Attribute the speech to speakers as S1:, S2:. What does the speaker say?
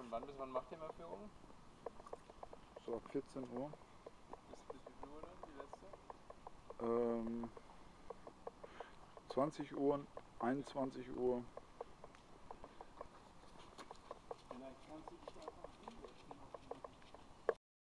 S1: Von wann bis wann macht ihr mal Führung?
S2: So ab 14 Uhr.
S1: Bis wie viel Uhr dann, die letzte?
S2: 20 Uhr, 21 Uhr.
S3: Vielleicht kannst du dich